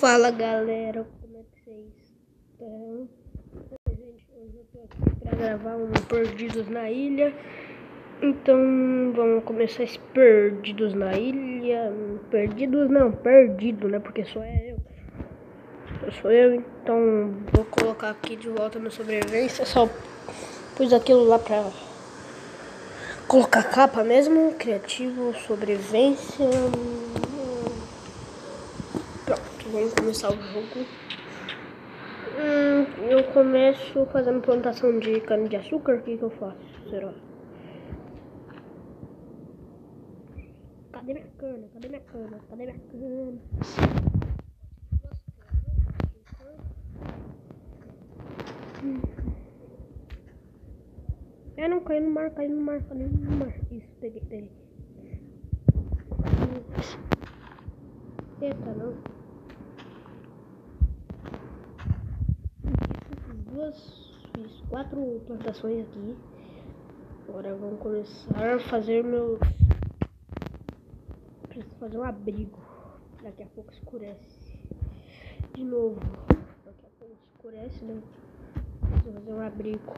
Fala galera, como é que vocês estão? Gente, hoje eu tô aqui pra gravar um Perdidos na Ilha. Então vamos começar esse Perdidos na Ilha. Perdidos não, perdido, né? Porque só é eu. Sou eu, então vou colocar aqui de volta no sobrevivência. Só pus aquilo lá pra colocar capa mesmo. Criativo, sobrevivência. Pronto, vamos começar o jogo. Eu começo fazendo plantação de cana de açúcar. O que eu faço? Será? Cadê minha cana? Cadê minha cana? Cadê minha cana? Não, caiu no mar, caiu no mar, caiu no mar. Isso, peguei. Eita, não. Fiz 4 plantações aqui. Agora vamos começar a fazer meu... Preciso fazer um abrigo. Daqui a pouco escurece. De novo. Daqui a pouco escurece, né? Preciso fazer um abrigo.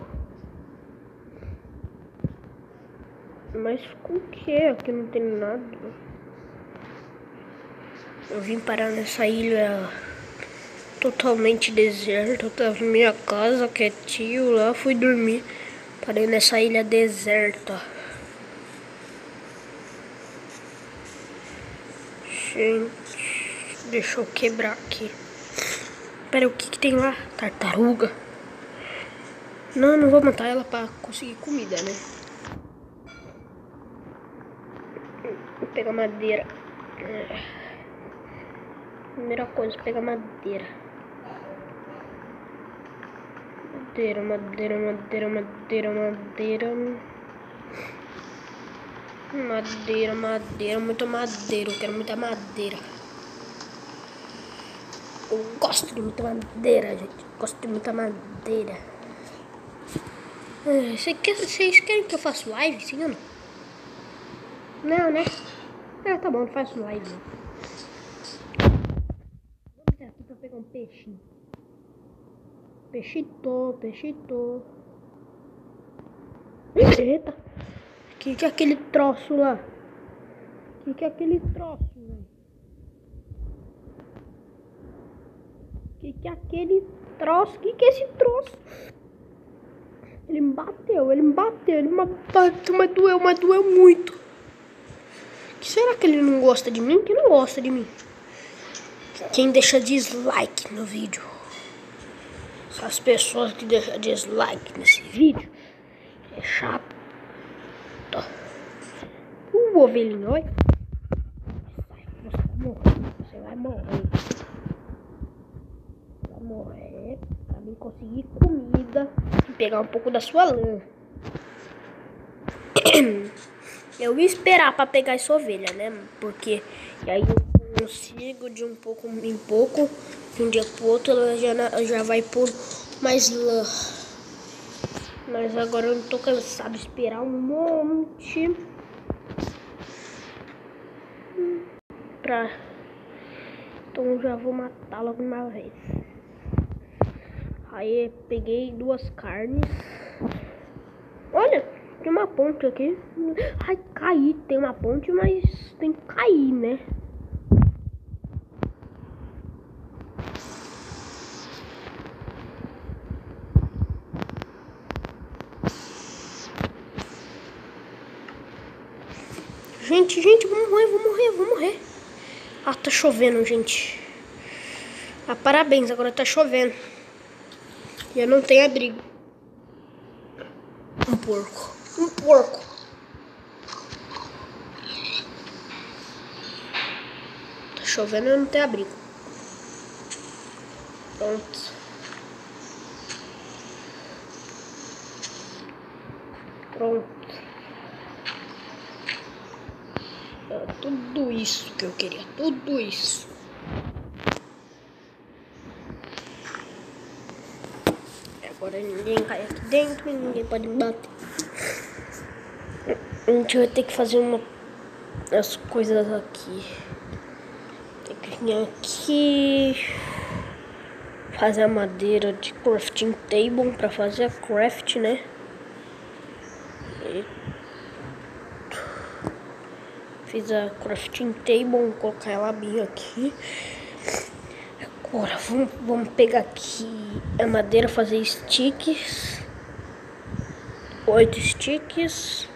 Mas com o que? Aqui não tem nada. Eu vim parar nessa ilha totalmente deserta. Eu tava em minha casa, quietinho lá, fui dormir. Parei nessa ilha deserta. Gente, deixa eu quebrar aqui. Pera, o que tem lá? Tartaruga? Não vou matar ela pra conseguir comida, né? Vou pegar madeira. Primeira coisa, pegar madeira. Madeira. Muita madeira. Eu quero muita madeira. Eu gosto de muita madeira, gente. Gosto de muita madeira. Vocês querem que eu faça live, sim ou não? Não, né? Tá bom, não faço live. Vamos aqui pra pegar um peixinho. Peixito. Eita. Que é aquele troço lá? Que é aquele troço, velho? Que é aquele troço? Que é esse troço? Ele me bateu. Mas doeu muito. Que será que ele não gosta de mim? Que não gosta de mim? Quem deixa dislike no vídeo? As pessoas que deixam dislike nesse vídeo é chato. Ovelhinho, oi? Você vai morrer pra mim conseguir comida e pegar um pouco da sua lã. Eu ia esperar pra pegar essa ovelha, né? Porque aí eu consigo de um pouco em pouco, de um dia pro outro, ela já vai por mais lã. Mas agora eu tô cansado de esperar um monte. Então já vou matar logo de uma vez. Aí peguei 2 carnes. Olha, tem uma ponte aqui. Ai, caí. Tem uma ponte, mas tem que cair, né? Gente, vou morrer. Ah, tá chovendo, gente. Ah, parabéns, agora tá chovendo. E eu não tenho abrigo. Um porco. Tá chovendo e eu não tenho abrigo. Pronto. Tudo isso que eu queria. Tudo isso. Agora ninguém cai aqui dentro, ninguém pode me bater. A gente vai ter que fazer as coisas aqui. Tem Vim aqui fazer a madeira de crafting table para fazer a craft, né? Fiz a crafting table, vou colocar ela bem aqui. Agora vamos pegar aqui a madeira, fazer sticks. 8 sticks.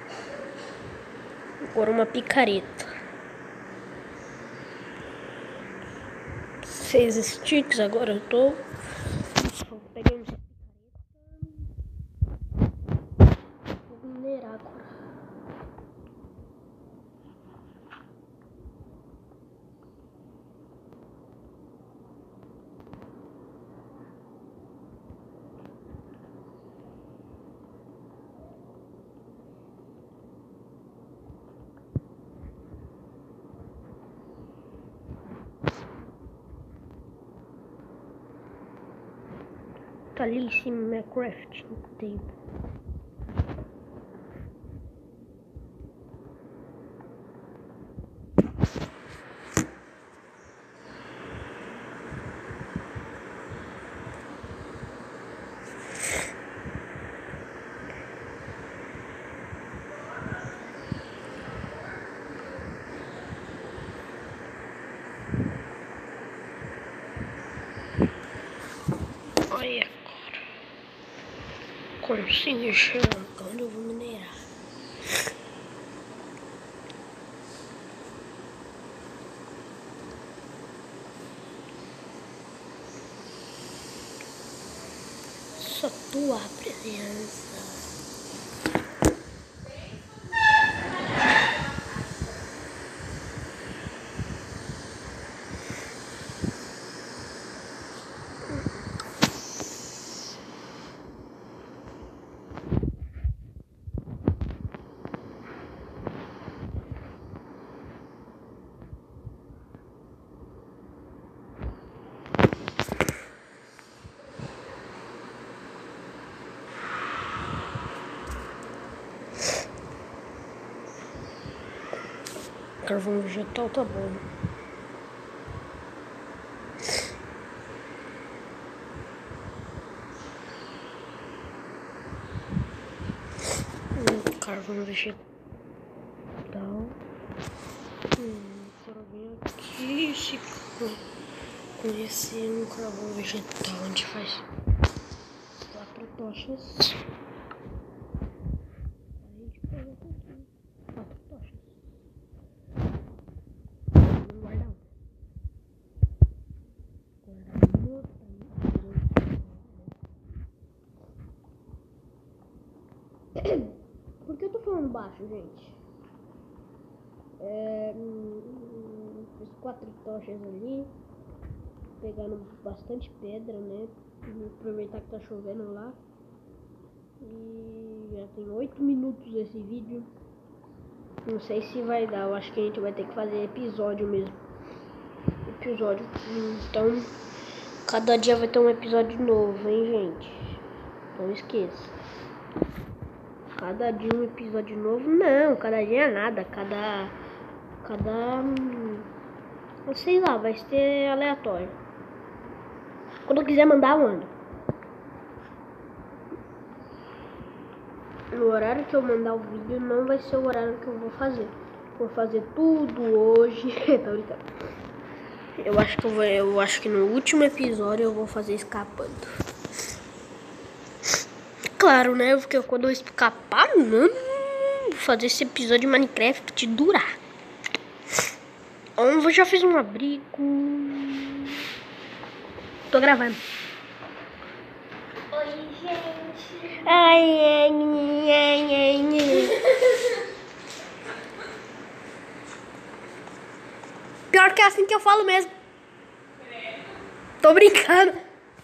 Agora uma picareta. 6 sticks, agora eu tô pegando essa picareta. Vou minerar agora. Tá ali em cima minha crafting table. Olha agora. Consigo enxergar quando eu vou minerar. Só tua presença. Carvão vegetal tá bom. Carvão vegetal. Agora vem aqui se conhecer um carvão vegetal onde faz 4 tochas. A gente pega aqui 4 tochas. Guardar um. Por que eu tô falando baixo, gente? Fiz 4 tochas ali, pegando bastante pedra, né? Vou aproveitar que tá chovendo lá. E já tem 8 minutos esse vídeo. Não sei se vai dar, eu acho que a gente vai ter que fazer episódio mesmo. Então, cada dia vai ter um episódio novo, hein, gente? Não esqueça. Cada dia um episódio novo. Não, cada dia é nada. Eu sei lá, vai ser aleatório. Quando eu quiser mandar, eu mando. No horário que eu mandar o vídeo, não vai ser o horário que eu vou fazer. Vou fazer tudo hoje. Tá brincando. Eu acho que no último episódio eu vou fazer escapando. Claro, né? Porque quando eu escapar, vou fazer esse episódio de Minecraft durar. Eu já fiz um abrigo. Tô gravando. Oi, gente. Ai. Pior que é assim que eu falo mesmo. Tô brincando.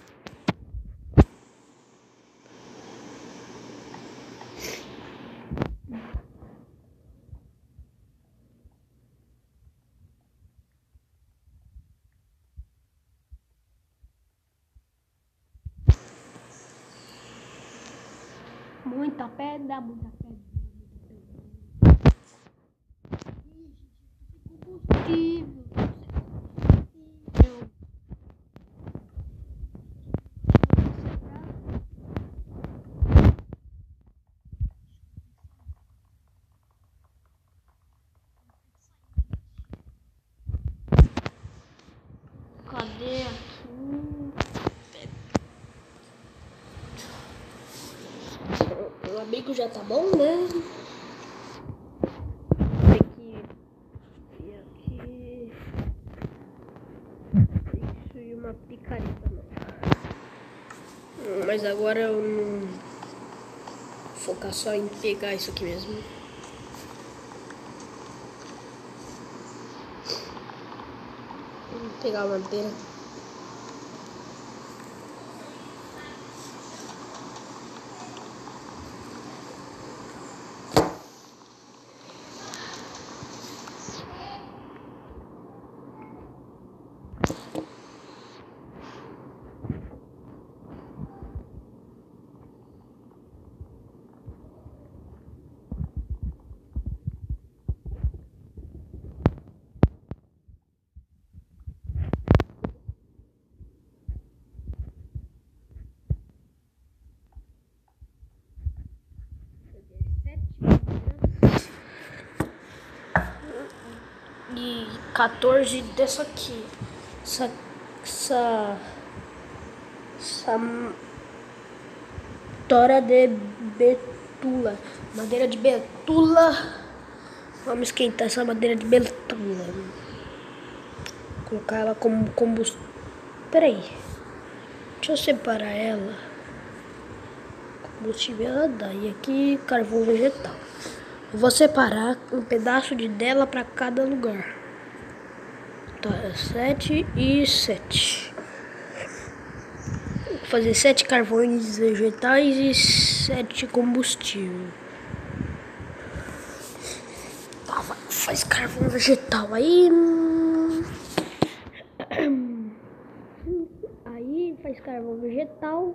Muita pedra. Combustível. amigo já tá bom, né? Aqui e aqui. Isso e uma picareta nova. Mas agora eu não vou focar só em pegar isso aqui mesmo. Vou pegar a madeira. E 14 dessa aqui. Essa tora de betula. Madeira de betula. Vamos esquentar essa madeira de betula. Colocar ela como combustível. Peraí. Deixa eu separar ela. Combustível ela dá. E aqui carvão vegetal. Eu vou separar um pedaço dela para cada lugar. Tá, 7 e 7. Vou fazer 7 carvões vegetais e 7 combustível. Tá, faz carvão vegetal aí. Aí faz carvão vegetal.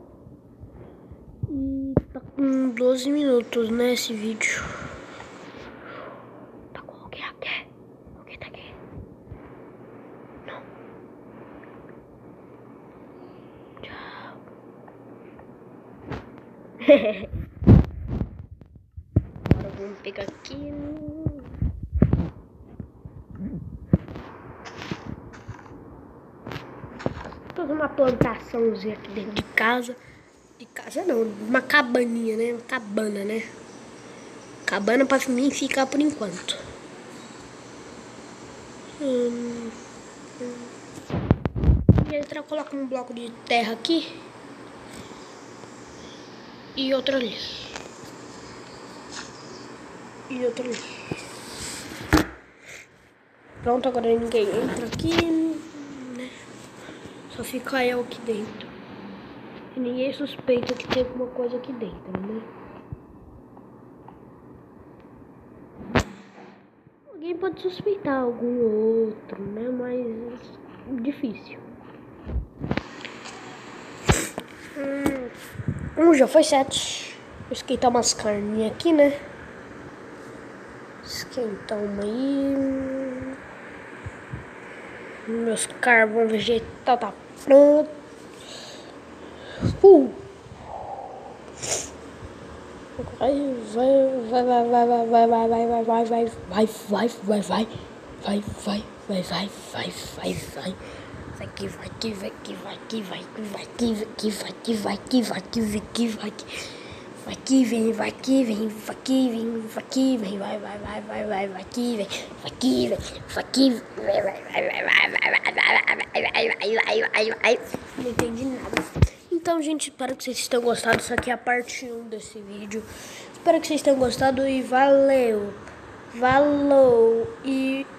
E tá com 12 minutos, né, esse vídeo. Tá com alguém aqui? Alguém tá aqui? Não. Tchau. Agora vamos pegar aqui. Toda uma plantaçãozinha aqui dentro de casa. De casa não, uma cabaninha, né? Uma cabana, né? Cabana pra mim ficar por enquanto. E entra, coloca um bloco de terra aqui. E outro ali. E outro ali. Pronto, agora ninguém entra aqui, né? Só fica eu aqui dentro. E ninguém suspeita que tem alguma coisa aqui dentro, né? Alguém pode suspeitar algum outro, né? Mas difícil. Já foi 7. Vou esquentar umas carninhas aqui, né? Esquentar uma aí. Meus carvão vegetal tá pronto. Não entendi nada. Então, gente, espero que vocês tenham gostado. Isso aqui é a parte 1 desse vídeo. Espero que vocês tenham gostado e valeu. Falou e